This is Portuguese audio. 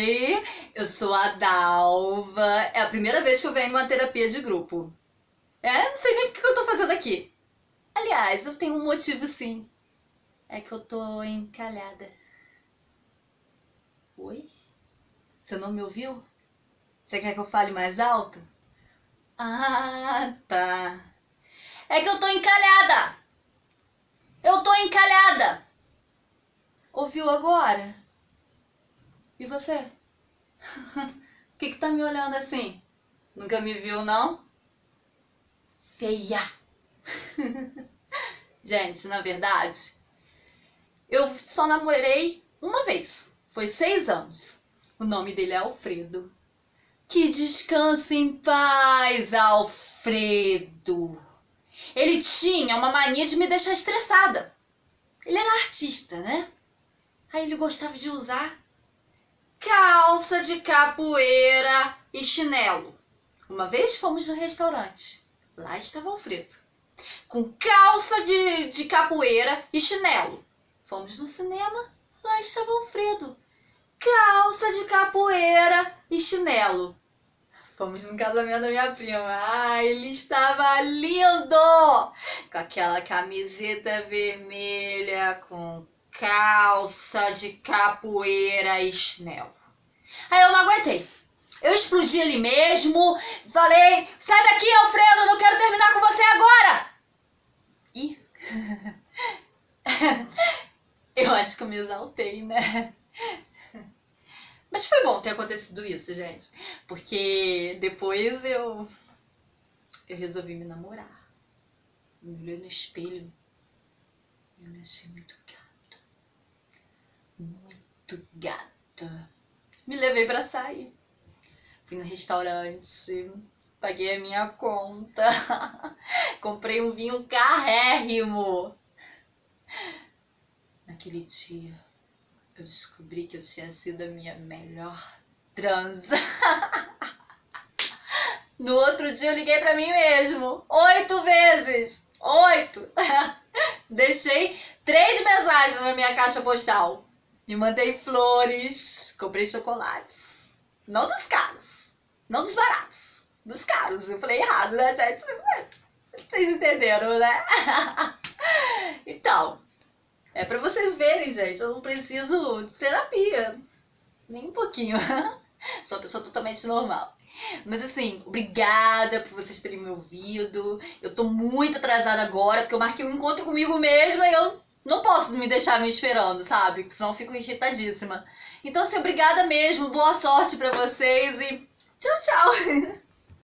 Oi, eu sou a Dalva. É a primeira vez que eu venho numa terapia de grupo. Não sei nem o que eu tô fazendo aqui. Aliás, eu tenho um motivo sim. É que eu tô encalhada. Oi? Você não me ouviu? Você quer que eu fale mais alto? Ah, tá. É que eu tô encalhada! Eu tô encalhada! Ouviu agora? E você? O que tá me olhando assim? Nunca me viu, não? Feia! Gente, na verdade, eu só namorei uma vez. Foi 6 anos. O nome dele é Alfredo. Que descanse em paz, Alfredo. Ele tinha uma mania de me deixar estressada. Ele era artista, né? Aí ele gostava de usar calça de capoeira e chinelo. Uma vez fomos no restaurante. Lá estava Alfredo, com calça de capoeira e chinelo. Fomos no cinema. Lá estava Alfredo, calça de capoeira e chinelo. Fomos no casamento da minha prima. Ele estava lindo! Com aquela camiseta vermelha, com calça de capoeira e chinelo. Aí eu não aguentei. Eu explodi ali mesmo. Falei, sai daqui, Alfredo, eu não quero terminar com você agora! Ih, eu acho que eu me exaltei, né? Mas foi bom ter acontecido isso, gente. Porque depois eu resolvi me namorar. Me olhei no espelho e eu me achei muito gata. Muito gata. Me levei pra sair. Fui no restaurante, paguei a minha conta. Comprei um vinho carérrimo. Naquele dia, eu descobri que eu tinha sido a minha melhor transa. No outro dia eu liguei pra mim mesmo. 8 vezes. 8. Deixei 3 mensagens na minha caixa postal. Me mandei flores. Comprei chocolates. Não dos caros. Não dos baratos. Dos caros. Eu falei errado, né, gente? Vocês entenderam, né? Então, é pra vocês verem, gente. Eu não preciso de terapia. Nem um pouquinho. Sou uma pessoa totalmente normal. Mas assim, obrigada por vocês terem me ouvido. Eu tô muito atrasada agora, porque eu marquei um encontro comigo mesma e eu não posso me deixar me esperando, sabe? Porque senão eu fico irritadíssima. Então, assim, obrigada mesmo. Boa sorte pra vocês e tchau, tchau!